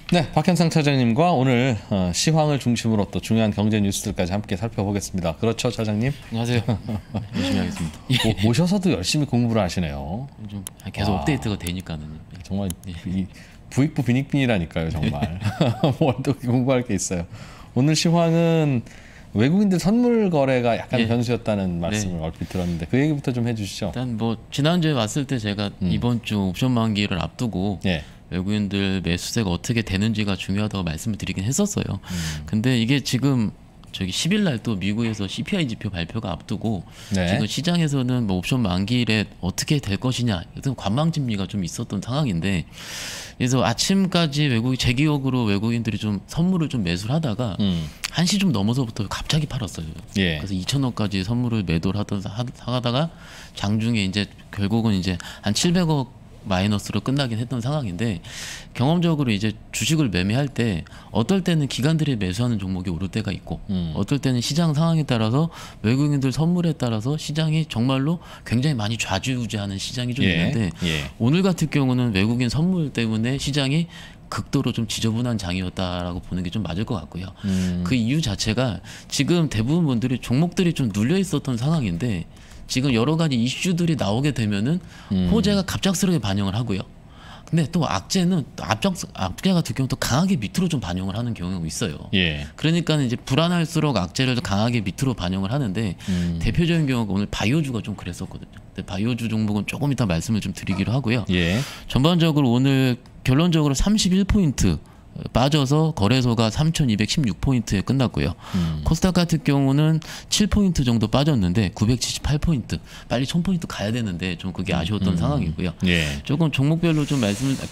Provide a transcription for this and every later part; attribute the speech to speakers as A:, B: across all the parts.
A: 네, 박현상 차장님과 오늘 시황을 중심으로 또 중요한 경제 뉴스들까지 함께 살펴보겠습니다. 그렇죠, 차장님?
B: 안녕하세요. 열심히 하겠습니다.
A: 모셔서도 열심히 공부를 하시네요.
B: 좀 계속 업데이트가 되니까는.
A: 정말 이 부익부 빈익빈이라니까요, 정말. 뭘 또 공부할 게 있어요. 오늘 시황은 외국인들 선물 거래가 약간 변수였다는 말씀을 얼핏 들었는데 그 얘기부터 좀 해주시죠.
B: 일단 뭐 지난주에 왔을 때 제가 이번 주 옵션 만기를 앞두고 외국인들 매수세가 어떻게 되는지가 중요하다고 말씀을 드리긴 했었어요. 근데 이게 지금 저기 10일 날 또 미국에서 CPI 지표 발표가 앞두고 지금 시장에서는 뭐 옵션 만기일에 어떻게 될 것이냐 어떤 관망심리가 좀 있었던 상황인데, 그래서 아침까지 제 기억으로 외국인들이 좀 선물을 좀 매수를 하다가 1시 좀 넘어서부터 갑자기 팔았어요. 그래서 2천억까지 선물을 매도를 하다가 장중에 이제 결국은 이제 한 700억 마이너스로 끝나긴 했던 상황인데, 경험적으로 이제 주식을 매매할 때 어떨 때는 기관들이 매수하는 종목이 오를 때가 있고 어떨 때는 시장 상황에 따라서 외국인들 선물에 따라서 시장이 정말로 굉장히 많이 좌지우지하는 시장이 좀 있는데 오늘 같은 경우는 외국인 선물 때문에 시장이 극도로 좀 지저분한 장이었다라고 보는 게 좀 맞을 것 같고요. 그 이유 자체가 지금 대부분 분들이 종목들이 좀 눌려 있었던 상황인데 지금 여러 가지 이슈들이 나오게 되면은 호재가 갑작스럽게 반영을 하고요. 근데 또 악재는 또 악재 같은 경우 또 강하게 밑으로 좀 반영을 하는 경우가 있어요. 그러니까 이제 불안할수록 악재를 강하게 밑으로 반영을 하는데 대표적인 경우가 오늘 바이오주가 좀 그랬었거든요. 근데 바이오주 종목은 조금 이따 말씀을 좀 드리기로 하고요. 전반적으로 오늘 결론적으로 31포인트 빠져서 거래소가 3,216포인트에 끝났고요. 코스닥 같은 경우는 7포인트 정도 빠졌는데 978포인트, 빨리 1,000포인트 가야 되는데 좀 그게 아쉬웠던 상황이고요. 조금 종목별로 좀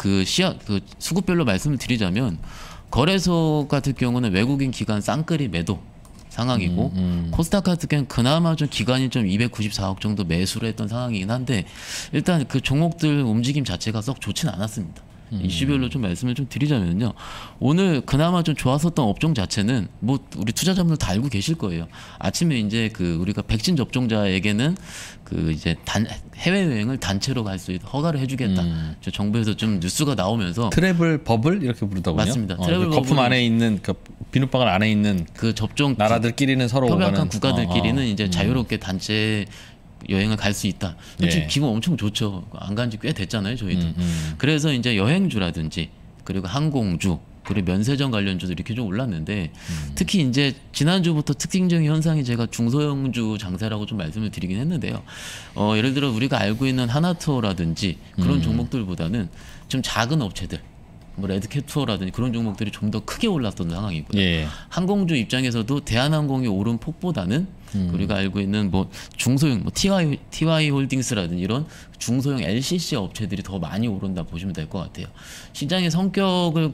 B: 수급별로 말씀을 드리자면 거래소 같은 경우는 외국인 기관 쌍끌이 매도 상황이고 코스닥 같은 경우는 그나마 좀 기관이 좀 294억 정도 매수를 했던 상황이긴 한데 일단 그 종목들 움직임 자체가 썩 좋진 않았습니다. 이슈별로 좀 말씀을 좀 드리자면요, 오늘 그나마 좀 좋았었던 업종 자체는 뭐 우리 투자자분들 다 알고 계실 거예요. 아침에 이제 그 우리가 백신 접종자에게는 그 이제 해외 여행을 단체로 갈 수 있도록 허가를 해주겠다. 저 정부에서 좀 뉴스가 나오면서
A: 트래블 버블 이렇게 부르더군요.
B: 맞습니다. 트래블
A: 거품 안에 있는 그 비눗방울 안에 있는
B: 그 접종
A: 나라들끼리는 서로
B: 협약한 국가들끼리는 이제 자유롭게 단체 여행을 갈 수 있다. 솔직히 기분 엄청 좋죠. 안 간 지 꽤 됐잖아요, 저희도. 그래서 이제 여행주라든지 그리고 항공주 그리고 면세점 관련주도 이렇게 좀 올랐는데 특히 이제 지난주부터 특징적인 현상이 제가 중소형주 장세라고 좀 말씀을 드리긴 했는데요. 예를 들어 우리가 알고 있는 하나투어라든지 그런 종목들보다는 좀 작은 업체들 뭐 레드캣 투어라든지 그런 종목들이 좀 더 크게 올랐던 상황이고요. 항공주 입장에서도 대한항공이 오른 폭보다는 우리가 알고 있는 뭐 중소형 뭐 TY 홀딩스라든지 이런 중소형 LCC 업체들이 더 많이 오른다 보시면 될 것 같아요. 시장의 성격을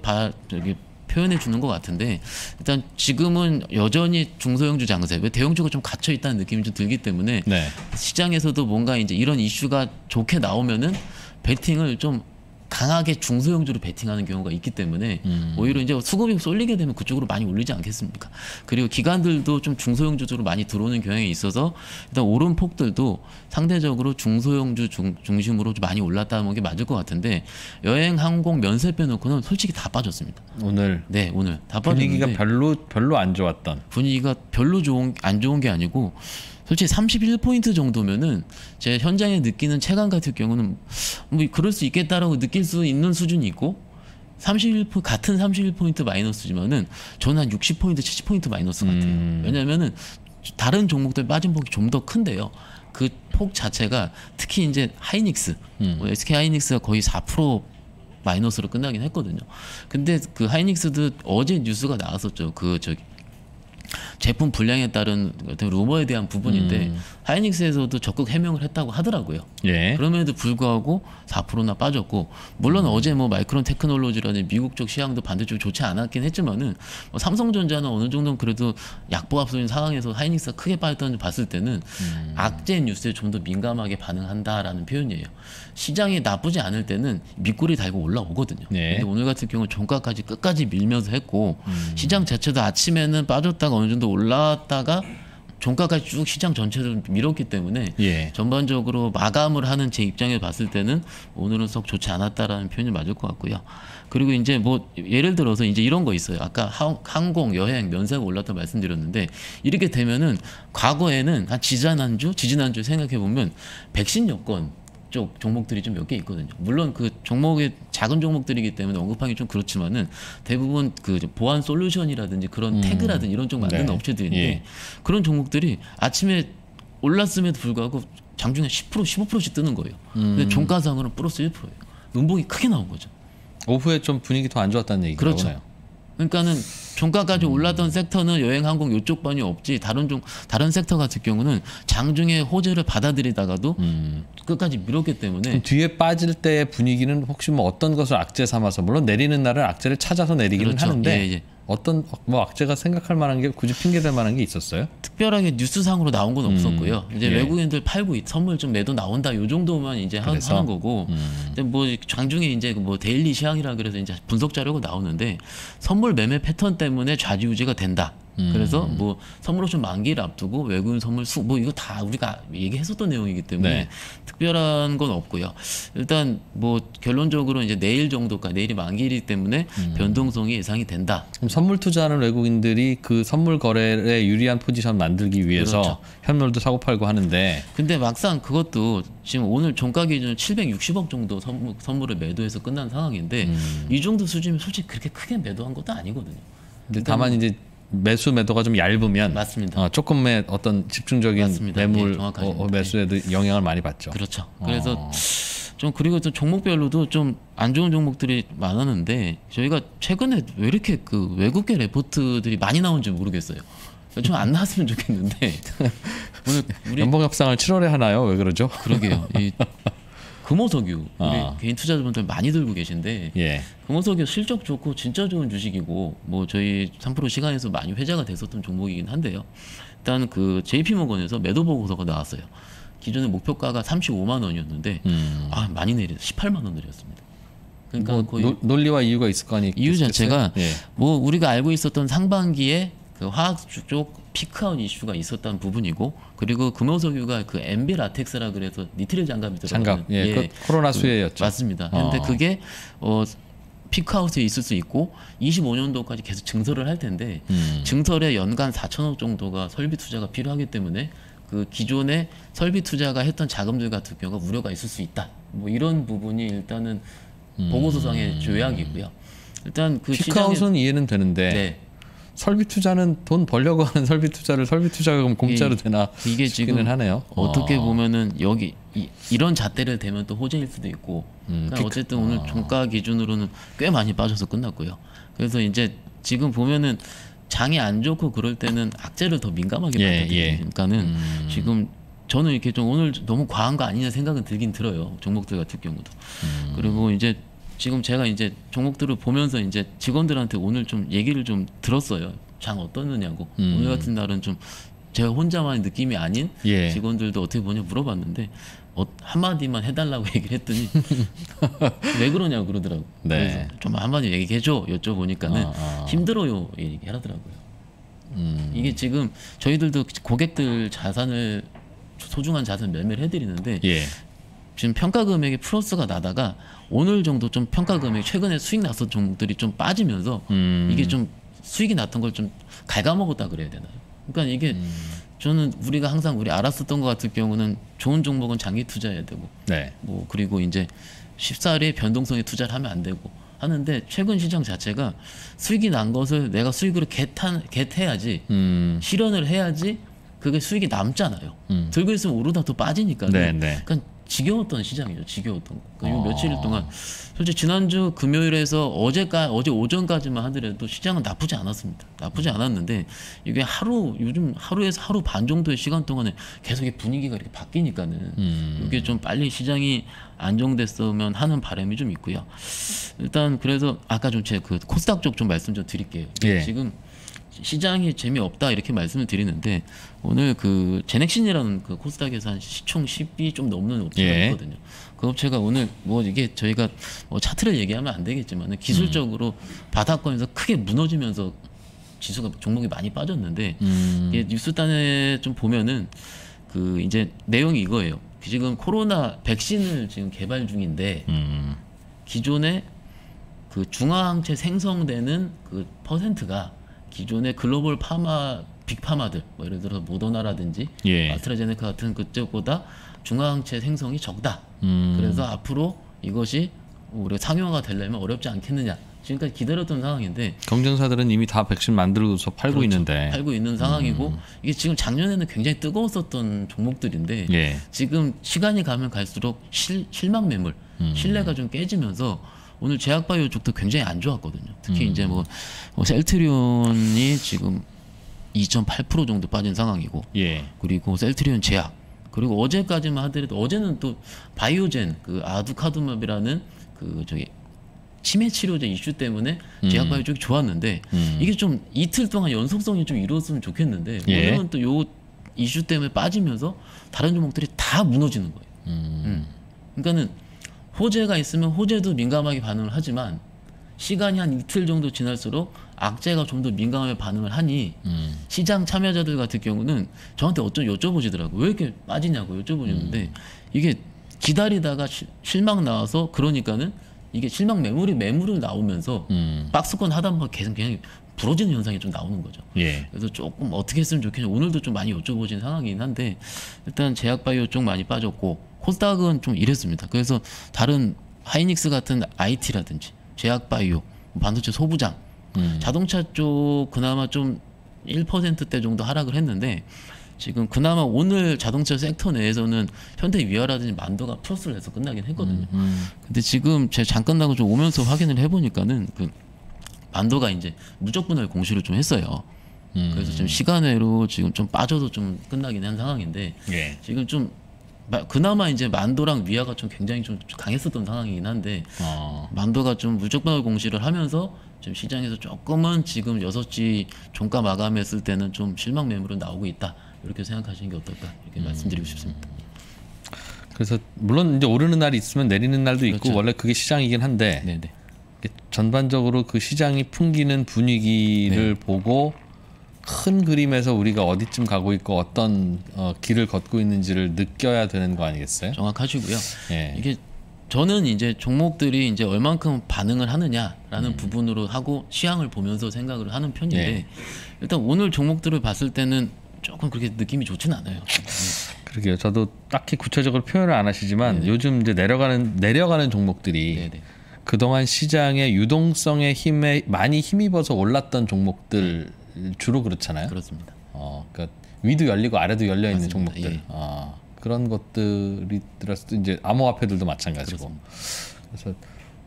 B: 표현해 주는 것 같은데 일단 지금은 여전히 중소형주 장세, 왜 대형주가 좀 갇혀 있다는 느낌이 좀 들기 때문에 시장에서도 뭔가 이제 이런 이슈가 좋게 나오면은 베팅을 좀 강하게 중소형주로 베팅하는 경우가 있기 때문에 오히려 이제 수급이 쏠리게 되면 그쪽으로 많이 올리지 않겠습니까? 그리고 기관들도 좀 중소형주로 많이 들어오는 경향이 있어서 일단 오른 폭들도 상대적으로 중소형주 중심으로 좀 많이 올랐다는 게 맞을 것 같은데 여행, 항공, 면세 빼놓고는 솔직히 다 빠졌습니다.
A: 오늘
B: 오늘 다 빠졌는데
A: 분위기가 별로 안 좋았던
B: 분위기가 별로 안 좋은 게 아니고 솔직히 31포인트 정도면은 제 현장에 느끼는 체감 같은 경우는 뭐 그럴 수 있겠다라고 느낄 수 있는 수준이 있고 같은 31포인트 마이너스지만은 저는 한 60포인트, 70포인트 마이너스 같아요. 왜냐면은 다른 종목들 빠진 폭이 좀 더 큰데요. 그 폭 자체가 특히 이제 하이닉스, SK 하이닉스가 거의 4% 마이너스로 끝나긴 했거든요. 근데 그 하이닉스도 어제 뉴스가 나왔었죠. 제품 불량에 따른 어떤 루머에 대한 부분인데 하이닉스에서도 적극 해명을 했다고 하더라고요. 그럼에도 불구하고 4%나 빠졌고 물론 어제 뭐 마이크론 테크놀로지라는 미국 쪽 시향도 반대쪽으로 좋지 않았긴 했지만은 뭐 삼성전자는 어느 정도는 그래도 약보합적인 상황에서 하이닉스가 크게 빠졌다는 봤을 때는 악재 뉴스에 좀 더 민감하게 반응한다라는 표현이에요. 시장이 나쁘지 않을 때는 밑꼬리 달고 올라오거든요. 근데 오늘 같은 경우 종가까지 끝까지 밀면서 했고 시장 자체도 아침에는 빠졌다가 어느 정도 올라왔다가 종가까지 쭉 시장 전체를 밀었기 때문에
A: 예.
B: 전반적으로 마감을 하는 제 입장에 봤을 때는 오늘은 썩 좋지 않았다라는 표현이 맞을 것 같고요. 그리고 이제 뭐 예를 들어서 이제 이런 거 있어요. 아까 항공, 여행, 면세가 올랐다 말씀드렸는데 이렇게 되면은 과거에는 한 지지난주 생각해 보면 백신 여건 쪽 종목들이 좀 몇 개 있거든요. 물론 그 종목이 작은 종목들이기 때문에 언급하기 좀 그렇지만은 대부분 그 보안 솔루션이라든지 그런 태그라든지 이런 쪽 만드는 업체들인데
A: 예.
B: 그런 종목들이 아침에 올랐음에도 불구하고 장중에 10% 15%씩 뜨는 거예요. 근데 종가상으로는 플러스 1%예요. 음봉이 크게 나온 거죠.
A: 오후에 좀 분위기 더 안 좋았다는 얘기죠.
B: 그렇죠. 그러니까는 종가까지 올랐던 섹터는 여행, 항공 이쪽 반이 없지 다른 섹터 같은 경우는 장중에 호재를 받아들이다가도 끝까지 밀었기 때문에
A: 뒤에 빠질 때의 분위기는 혹시 뭐 어떤 것을 악재 삼아서 물론 내리는 날은 악재를 찾아서 내리기는
B: 그렇죠.
A: 하는데
B: 예.
A: 어떤 뭐 악재가 생각할 만한 게 굳이 핑계될 만한 게 있었어요?
B: 특별하게 뉴스상으로 나온 건 없었고요. 이제
A: 예.
B: 외국인들 팔고 선물 좀 매도 나온다 요 정도만 이제 하는 거고. 근데 뭐 장중에 이제 뭐 데일리 시황이라 그래서 이제 분석 자료가 나오는데 선물 매매 패턴 때문에 좌지우지가 된다. 그래서 뭐 선물 옵션 만기를 앞두고 외국인 선물 뭐 이거 다 우리가 얘기했었던 내용이기 때문에
A: 네.
B: 특별한 건 없고요. 일단 뭐 결론적으로 이제 내일 정도까지 내일이 만기이기 때문에 변동성이 예상이 된다.
A: 그럼 선물 투자하는 외국인들이 그 선물 거래에 유리한 포지션 만들기 위해서
B: 그렇죠.
A: 현물도 사고 팔고 하는데
B: 근데 막상 그것도 지금 오늘 종가 기준 760억 정도 선물을 매도해서 끝난 상황인데 이 정도 수준이면 솔직히 그렇게 크게 매도한 것도 아니거든요.
A: 근데 다만 이제 매수 매도가 좀 얇으면
B: 맞습니다.
A: 조금의 어떤 집중적인
B: 맞습니다.
A: 매물
B: 예,
A: 매수에도 영향을 많이 받죠.
B: 그렇죠. 그래서 좀 그리고 또 종목별로도 좀 안 좋은 종목들이 많았는데 저희가 최근에 왜 이렇게 그 외국계 레포트들이 많이 나온지 모르겠어요. 좀 안 나왔으면 좋겠는데 오늘 우리
A: 연봉 협상을 7월에 하나요? 왜 그러죠?
B: 그러게요. 이 금호석유 우리 개인 투자자분들 많이 들고 계신데
A: 예.
B: 금호석유 실적 좋고 진짜 좋은 주식이고 뭐 저희 3프로 시간에서 많이 회자가 됐었던 종목이긴 한데요. 일단 그 JP모건에서 매도 보고서가 나왔어요. 기존의 목표가가 35만 원이었는데 많이 내려서 18만 원 내렸습니다. 그러니까
A: 뭐
B: 거의
A: 논리와 이유가 있을 거 아니에요.
B: 이유 자체가
A: 예.
B: 뭐 우리가 알고 있었던 상반기에 그 화학 쪽 피크아웃 이슈가 있었던 부분이고 그리고 금호석유가 그 MB 라텍스라 그래서 니트릴 장갑이 들어가는
A: 장갑, 그 코로나 수혜였죠.
B: 맞습니다. 근데 그게 피크아웃에 있을 수 있고 25년도까지 계속 증설을 할 텐데 증설에 연간 4천억 정도가 설비 투자가 필요하기 때문에 그 기존에 설비 투자가 했던 자금들 같은 경우가 우려가 있을 수 있다. 뭐 이런 부분이 일단은 보고서상의 조약이고요. 일단 그
A: 피크아웃은 이해는 되는데
B: 네.
A: 설비 투자는 돈 벌려고 하는 설비 투자를 설비 투자가 그럼 공짜로 되나
B: 이게
A: 싶기는 하네요.
B: 어떻게 보면은 여기 이런 잣대를 대면 또 호재일 수도 있고 그러니까 어쨌든 오늘 종가 기준으로는 꽤 많이 빠져서 끝났고요. 그래서 이제 지금 보면은 장이 안 좋고 그럴 때는 악재를 더 민감하게 받아들이니까는 지금 저는 이렇게 좀 오늘 너무 과한 거 아니냐 생각은 들긴 들어요. 종목들 같은 경우도. 그리고 이제 지금 제가 이제 종목들을 보면서 이제 직원들한테 오늘 좀 얘기를 좀 들었어요. 장 어떠느냐고. 오늘 같은 날은 좀 제가 혼자만의 느낌이 아닌 직원들도 어떻게 보냐 물어봤는데 한마디만 해달라고 얘기를 했더니 왜 그러냐고 그러더라고요.
A: 네.
B: 그래서 좀 한마디 얘기해줘 여쭤보니까는 힘들어요 얘기하더라고요. 이게 지금 저희들도 고객들 자산을 소중한 자산 매매를 해드리는데 지금 평가 금액이 플러스가 나다가 오늘 정도 좀 평가 금액 최근에 수익 났었던 종목들이 좀 빠지면서 이게 좀 수익이 났던 걸 좀 갉아먹었다 그래야 되나요? 그러니까 이게 저는 우리가 항상 우리 알았었던 것 같은 경우는 좋은 종목은 장기 투자해야 되고 뭐 그리고 이제 쉽사리 변동성에 투자를 하면 안 되고 하는데 최근 시장 자체가 수익이 난 것을 내가 수익으로 겟해야지 실현을 해야지 그게 수익이 남잖아요. 들고 있으면 오르다 또 빠지니까. 그러니까 지겨웠던 시장이죠. 지겨웠던 거. 그러니까 요 며칠 동안 솔직히 지난주 금요일에서 어제 오전까지만 하더라도 시장은 나쁘지 않았습니다. 나쁘지 않았는데 이게 요즘 하루에서 하루 반 정도의 시간 동안에 계속 분위기가 이렇게 바뀌니까는 이게 좀 빨리 시장이 안정됐으면 하는 바람이 좀 있고요. 일단 그래서 아까 좀 제 그 코스닥 쪽 좀 말씀 좀 드릴게요. 지금 시장이 재미없다 이렇게 말씀을 드리는데 오늘 그 제넥신이라는 그 코스닥에서 한 시총 10이 좀 넘는 업체가 있거든요. 그 업체가 오늘 뭐 이게 저희가 뭐 차트를 얘기하면 안 되겠지만 기술적으로 바닥권에서 크게 무너지면서 지수가 종목이 많이 빠졌는데 이게 뉴스단에 좀 보면은 그 이제 내용이 이거예요. 지금 코로나 백신을 지금 개발 중인데 기존에 그 중화항체 생성되는 그 퍼센트가 기존의 글로벌 파마 빅파마들 뭐 예를 들어 모더나라든지 아스트라제네카 같은 그쪽보다 중화항체 생성이 적다. 그래서 앞으로 이것이 우리가 상용화가 되려면 어렵지 않겠느냐. 지금까지 기다렸던 상황인데
A: 경쟁사들은 이미 다 백신 만들어서 팔고
B: 그렇죠.
A: 있는데
B: 팔고 있는 상황이고 이게 지금 작년에는 굉장히 뜨거웠었던 종목들인데 지금 시간이 가면 갈수록 실망 매물 신뢰가 좀 깨지면서 오늘 제약바이오 쪽도 굉장히 안 좋았거든요. 특히 이제 뭐 셀트리온이 지금 2.8% 정도 빠진 상황이고 그리고 셀트리온 제약 그리고 어제까지만 하더라도 어제는 또 바이오젠 그 아두카두맙이라는 그 저기 치매 치료제 이슈 때문에 제약바이오 쪽이 좋았는데 이게 좀 이틀 동안 연속성이 좀 이루었으면 좋겠는데 오늘은 또 요 이슈 때문에 빠지면서 다른 종목들이 다 무너지는 거예요. 그러니까는 호재가 있으면 호재도 민감하게 반응을 하지만 시간이 한 이틀 정도 지날수록 악재가 좀 더 민감하게 반응을 하니 시장 참여자들 같은 경우는 저한테 여쭤보시더라고요. 왜 이렇게 빠지냐고 여쭤보시는데 이게 기다리다가 실망 나와서 그러니까는 이게 실망 매물을 나오면서 박스권 하단부가 계속 그냥 부러지는 현상이 좀 나오는 거죠. 그래서 조금 어떻게 했으면 좋겠냐. 오늘도 좀 많이 여쭤보신 상황이긴 한데 일단 제약바이오 쪽 많이 빠졌고 코스닥은 좀 이랬습니다. 그래서 다른 하이닉스 같은 IT라든지 제약바이오, 반도체 소부장, 자동차 쪽 그나마 좀 1%대 정도 하락을 했는데 지금 그나마 오늘 자동차 섹터 내에서는 현대위아라든지 만도가 플러스를 해서 끝나긴 했거든요. 근데 지금 제가 잠깐 나고 좀 오면서 확인을 해보니까는 그 만도가 이제 누적 분할 공시를 좀 했어요. 그래서 지금 시간외로 지금 좀 빠져도 좀 끝나긴 한 상황인데 지금 좀 그나마 이제 만도랑 위아가 좀 굉장히 좀 강했었던 상황이긴 한데 만도가 좀 누적 분할 공시를 하면서 좀 시장에서 조금은 지금 6시 종가 마감했을 때는 좀 실망 매물은 나오고 있다. 이렇게 생각하시는 게 어떨까 이렇게 말씀드리고 싶습니다.
A: 그래서 물론 이제 오르는 날이 있으면 내리는 날도 있고 원래 그게 시장이긴 한데 전반적으로 그 시장이 풍기는 분위기를 보고 큰 그림에서 우리가 어디쯤 가고 있고 어떤 길을 걷고 있는지를 느껴야 되는 거 아니겠어요?
B: 정확하시고요. 이게 저는 이제 종목들이 이제 얼만큼 반응을 하느냐라는 부분으로 하고 시향을 보면서 생각을 하는 편인데 일단 오늘 종목들을 봤을 때는 조금 그렇게 느낌이 좋지는 않아요.
A: 그러게요. 저도 딱히 구체적으로 표현을 안 하시지만 요즘 이제 내려가는 종목들이 그동안 시장의 유동성의 힘에 많이 힘입어서 올랐던 종목들 주로 그렇잖아요.
B: 그렇습니다.
A: 그러니까 위도 열리고 아래도 열려 있는 종목들. 그런 것들이 들었을 때 이제 암호화폐들도 마찬가지고. 그래서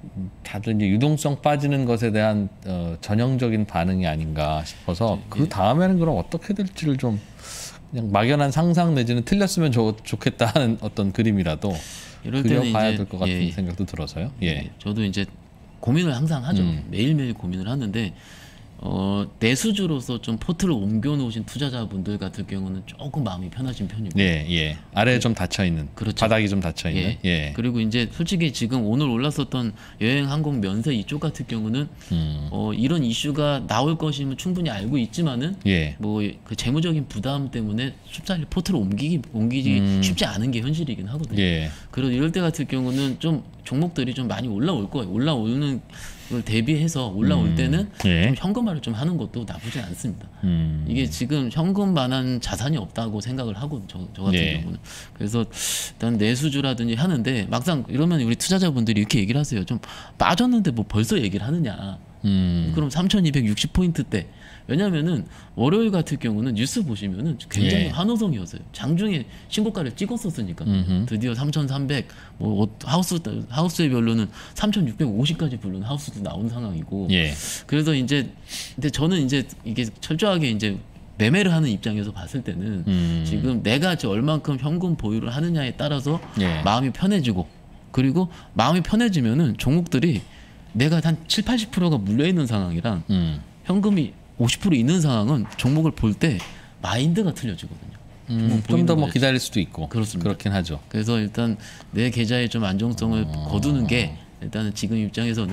A: 다들 이제 유동성 빠지는 것에 대한 전형적인 반응이 아닌가 싶어서 그 다음에는 그럼 어떻게 될지를 좀 그냥 막연한 상상 내지는 틀렸으면 좋겠다 하는 어떤 그림이라도 그려봐야 될 것 같은 생각도 들어서요.
B: 저도 이제 고민을 항상 하죠. 매일매일 고민을 하는데 내수주로서 좀 포트를 옮겨 놓으신 투자자분들 같은 경우는 조금 마음이 편하신 편이고
A: 아래에 좀 닫혀 있는 바닥이 좀 닫혀 있는
B: 그리고 이제 솔직히 지금 오늘 올랐었던 여행 항공 면세 이쪽 같은 경우는 이런 이슈가 나올 것이면 충분히 알고 있지만은 뭐 그 재무적인 부담 때문에 쉽사리 포트를 옮기기 쉽지 않은 게 현실이긴 하거든요. 그리고 이럴 때 같은 경우는 좀 종목들이 좀 많이 올라올 거예요. 올라오는 걸 대비해서 올라올 때는 좀 현금화를 좀 하는 것도 나쁘지 않습니다. 이게 지금 현금만한 자산이 없다고 생각을 하고 저 같은 경우는 그래서 일단 내수주라든지 하는데 막상 이러면 우리 투자자분들이 이렇게 얘기를 하세요. 좀 빠졌는데 뭐 벌써 얘기를 하느냐. 그럼 3,260포인트대. 왜냐면은 월요일 같은 경우는 뉴스 보시면은 굉장히 환호성이었어요. 장중에 신고가를 찍었었으니까 드디어 3,300 뭐 하우스별로는 3,650까지 부르는 하우스도 나온 상황이고. 그래서 이제 근데 저는 이제 이게 철저하게 이제 매매를 하는 입장에서 봤을 때는 지금 내가 얼만큼 현금 보유를 하느냐에 따라서 마음이 편해지고 그리고 마음이 편해지면은 종목들이 내가 한 7, 80%가 물려 있는 상황이랑 현금이 50% 있는 상황은 종목을 볼 때 마인드가 틀려지거든요.
A: 좀 더 뭐 기다릴 수도 있고.
B: 그렇습니다.
A: 그렇긴 하죠.
B: 그래서 일단 내 계좌에 좀 안정성을 거두는 게 일단은 지금 입장에서는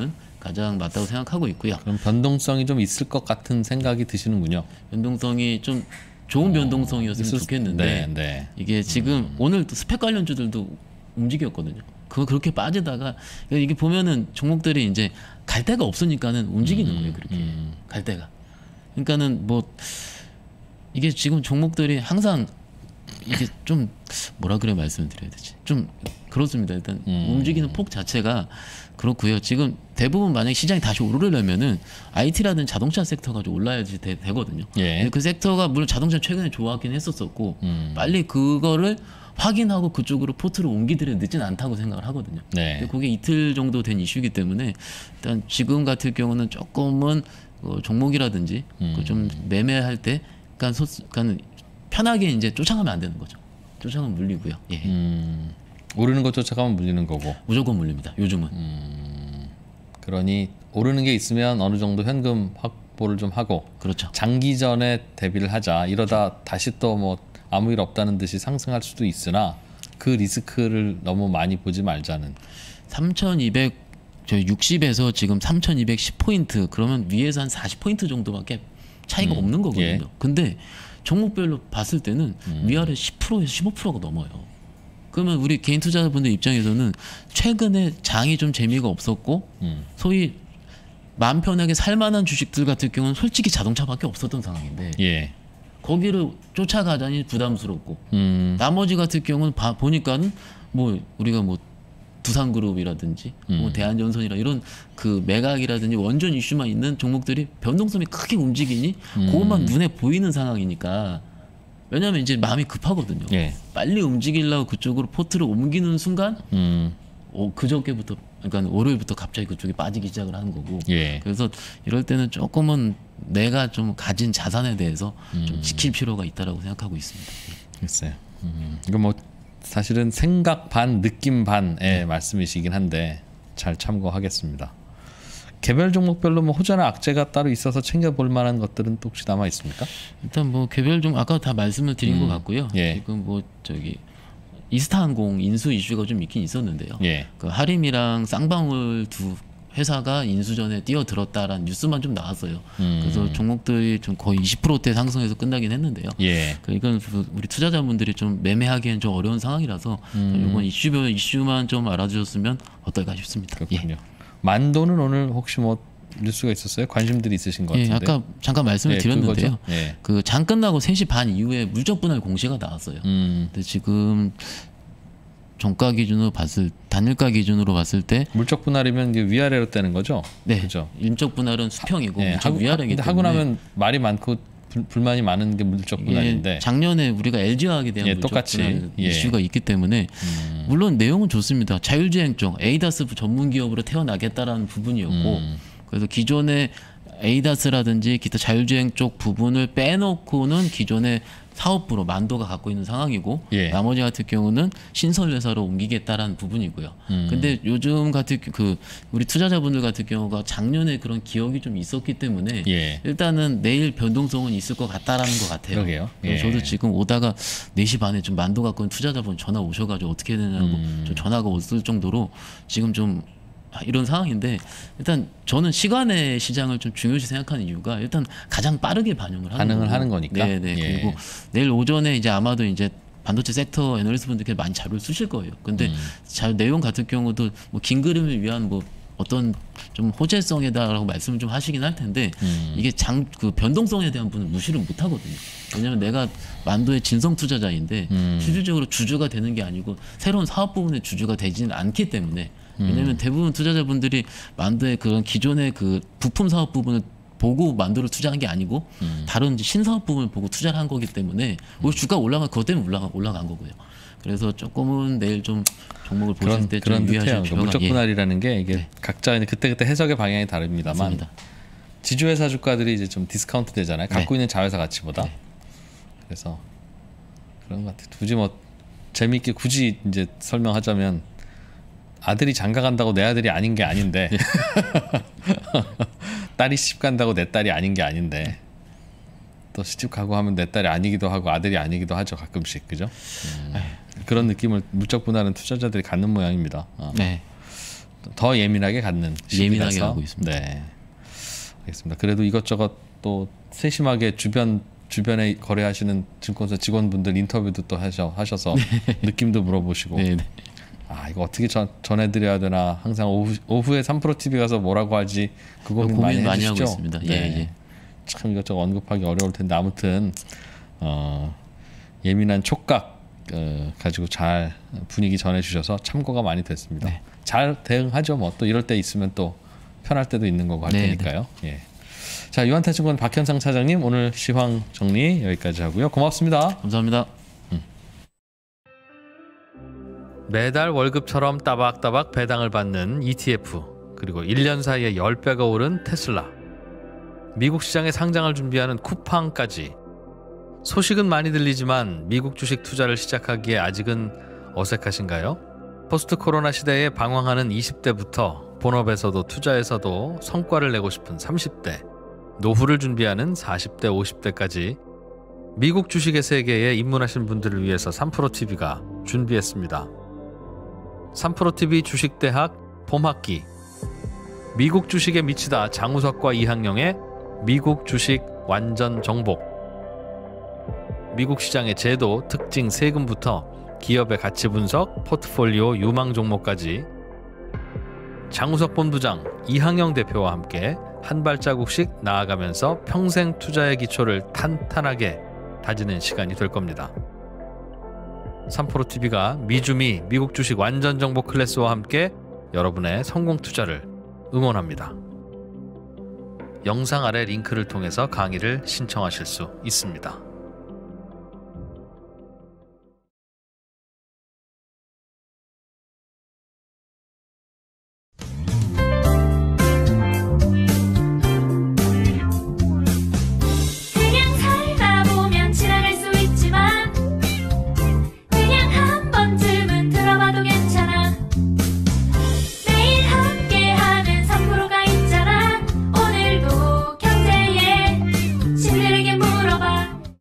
B: 가장 맞다고 생각하고 있고요.
A: 그럼 변동성이 좀 있을 것 같은 생각이 드시는군요.
B: 변동성이 좀 좋은 변동성이었으면 좋겠는데 네. 이게 지금 오늘 또 스펙 관련주들도 움직였거든요. 그거 그렇게 빠지다가 이게 보면은 종목들이 이제 갈 데가 없으니까는 움직이는 거예요. 그렇게 갈 데가. 그러니까는 뭐 이게 지금 종목들이 항상 이게 좀 뭐라 그래 말씀을 드려야 되지? 좀 그렇습니다. 일단 움직이는 폭 자체가 그렇고요. 지금 대부분 만약에 시장이 다시 오르려면은 IT라든 자동차 섹터가 좀 올라야지 되거든요. 예. 그 섹터가 물론 자동차 최근에 좋아하긴 했었었고 빨리 그거를 확인하고 그쪽으로 포트를 옮기더라도 늦진 않다고 생각을 하거든요. 네. 그게 이틀 정도 된 이슈이기 때문에 일단 지금 같은 경우는 조금은 종목이라든지 좀 매매할 때 그러니까 편하게 이제 쫓아가면 안 되는 거죠. 쫓아가면 물리고요. 예.
A: 오르는 거 쫓아가면 물리는 거고.
B: 무조건 물립니다. 요즘은.
A: 그러니 오르는 게 있으면 어느 정도 현금 확보를 좀 하고.
B: 그렇죠.
A: 장기전에 대비를 하자. 이러다 다시 또 뭐 아무 일 없다는 듯이 상승할 수도 있으나 그 리스크를 너무 많이 보지 말자는.
B: 3,260에서 지금 3,210포인트 그러면 위에서 한 40포인트 정도밖에 차이가 없는 거거든요. 예. 근데 종목별로 봤을 때는 위아래 10%에서 15%가 넘어요. 그러면 우리 개인 투자자분들 입장에서는 최근에 장이 좀 재미가 없었고 소위 마음 편하게 살만한 주식들 같은 경우는 솔직히 자동차밖에 없었던 상황인데 예. 거기를 쫓아가자니 부담스럽고 나머지 같은 경우는 보니까는 뭐 우리가 뭐 두산그룹이라든지 뭐 대한전선이라 이런 그 매각이라든지 원전 이슈만 있는 종목들이 변동성이 크게 움직이니 그것만 눈에 보이는 상황이니까 왜냐하면 이제 마음이 급하거든요. 예. 빨리 움직이려고 그쪽으로 포트를 옮기는 순간 그저께부터 그러니까 월요일부터 갑자기 그쪽이 빠지기 시작을 하는 거고 예. 그래서 이럴 때는 조금은 내가 좀 가진 자산에 대해서 좀 지킬 필요가 있다라고 생각하고 있습니다.
A: 글쎄요. 이거 뭐 사실은 생각 반 느낌 반의 말씀이시긴 한데 잘 참고하겠습니다. 개별 종목별로 뭐 호재나 악재가 따로 있어서 챙겨볼 만한 것들은 또 혹시 남아 있습니까?
B: 일단 뭐 개별 종 아까 다 말씀을 드린 것 같고요. 예. 지금 뭐 저기 이스타항공 인수 이슈가 좀 있긴 있었는데요. 예. 그 하림이랑 쌍방울 두 회사가 인수전에 뛰어들었다라는 뉴스만 좀 나왔어요. 그래서 종목들이 좀 거의 20%대 상승해서 끝나긴 했는데요. 예. 이건 우리 투자자분들이 좀 매매하기엔 좀 어려운 상황이라서 이번 이슈만 좀 알아주셨으면 어떨까 싶습니다.
A: 그렇군요. 예. 만도는 오늘 혹시 뭐 뉴스가 있었어요? 관심들이 있으신 것 같은데.
B: 예, 아까 잠깐 말씀을 드렸는데요. 예. 그 장 끝나고 3시 반 이후에 물적 분할 공시가 나왔어요. 근데 지금 종가 기준으로 단일가 기준으로 봤을 때
A: 물적 분할이면 이게 위아래로 떼는 거죠?
B: 네. 그죠. 일적 분할은 수평이고 위아래이기 때문에.
A: 하고 나면 말이 많고 불만이 많은 게 물적 분할인데.
B: 작년에 우리가 LG화학에 대한 물적 분할 이슈가 있기 때문에 물론 내용은 좋습니다. 자율주행 쪽 에이다스 전문 기업으로 태어나겠다라는 부분이었고 그래서 기존의 에이다스라든지 기타 자율주행 쪽 부분을 빼놓고는 기존의 사업부로 만도가 갖고 있는 상황이고 나머지 같은 경우는 신설 회사로 옮기겠다라는 부분이고요. 근데 요즘 같은 우리 투자자분들 같은 경우가 작년에 그런 기억이 좀 있었기 때문에 일단은 내일 변동성은 있을 것 같다라는 것 같아요.
A: 그러게요.
B: 저도 지금 오다가 4시 반에 좀 만도 갖고 있는 투자자분 전화 오셔가지고 어떻게 해야 되냐고 좀 전화가 왔을 정도로 지금 좀 이런 상황인데 일단 저는 시간의 시장을 좀 중요시 생각하는 이유가 일단 가장 빠르게 반응을
A: 하는 거니까.
B: 네네. 그리고 내일 오전에 이제 아마도 이제 반도체 섹터 애널리스트 분들께 많이 자료를 쓰실 거예요. 근데 내용 같은 경우도 뭐 긴 그림을 위한 뭐 어떤 좀 호재성에다라고 말씀을 좀 하시긴 할 텐데 이게 그 변동성에 대한 부분은 무시를 못 하거든요. 왜냐하면 내가 만도의 진성 투자자인데 실질적으로 주주가 되는 게 아니고 새로운 사업 부분의 주주가 되지는 않기 때문에 왜냐하면 대부분 투자자분들이 만도의 그런 기존의 그 부품 사업 부분을 보고 만도를 투자한 게 아니고 다른 신사업 부분을 보고 투자를 한 거기 때문에 우리 주가 올라간 그것 때문에 올라간 거고요. 그래서 조금은 내일 좀 종목을 보실 때 좀 유의하실 필요가
A: 물적 분할이라는 게 이게 각자 그때그때 해석의 방향이 다릅니다만 맞습니다. 지주회사 주가들이 이제 좀 디스카운트 되잖아요. 갖고 있는 자회사 가치보다. 그래서 그런 것 같아요. 굳이 뭐 재미있게 굳이 이제 설명하자면 아들이 장가 간다고 내 아들이 아닌 게 아닌데 딸이 시집 간다고 내 딸이 아닌 게 아닌데 또 시집 가고 하면 내 딸이 아니기도 하고 아들이 아니기도 하죠. 가끔씩. 그죠? 그런 느낌을 물적 분할은 투자자들이 갖는 모양입니다.
B: 네.
A: 더 예민하게 갖는 시기라서.
B: 예민하게 가고 있습니다.
A: 네, 알겠습니다. 그래도 이것저것 또 세심하게 주변에 거래하시는 증권사 직원분들 인터뷰도 또 하셔서 느낌도 물어보시고.
B: 네.
A: 아, 이거 어떻게 전해드려야 되나 항상 오후에 3프로 TV 가서 뭐라고 하지 그 고민 많이
B: 하고 있습니다. 네.
A: 참 이것저것 언급하기 어려울 텐데 아무튼 예민한 촉각 가지고 잘 분위기 전해주셔서 참고가 많이 됐습니다.
B: 네.
A: 잘 대응하죠. 뭐 또 이럴 때 있으면 또 편할 때도 있는 거고 할 테니까요. 예. 자, 유한타증권 박현상 차장님 오늘 시황 정리 여기까지 하고요. 고맙습니다.
B: 감사합니다.
A: 매달 월급처럼 따박따박 배당을 받는 ETF, 그리고 1년 사이에 10배가 오른 테슬라, 미국 시장에 상장을 준비하는 쿠팡까지. 소식은 많이 들리지만 미국 주식 투자를 시작하기에 아직은 어색하신가요? 포스트 코로나 시대에 방황하는 20대부터 본업에서도 투자에서도 성과를 내고 싶은 30대, 노후를 준비하는 40대, 50대까지 미국 주식의 세계에 입문하신 분들을 위해서 3프로TV가 준비했습니다. 3프로TV 주식대학 봄학기, 미국 주식에 미치다 장우석과 이항영의 미국 주식 완전 정복, 미국 시장의 제도, 특징, 세금부터 기업의 가치 분석, 포트폴리오 유망 종목까지 장우석 본부장, 이항영 대표와 함께 한 발자국씩 나아가면서 평생 투자의 기초를 탄탄하게 다지는 시간이 될 겁니다. 3프로TV가 미주미 미국 주식 완전 정보 클래스와 함께 여러분의 성공 투자를 응원합니다. 영상 아래 링크를 통해서 강의를 신청하실 수 있습니다.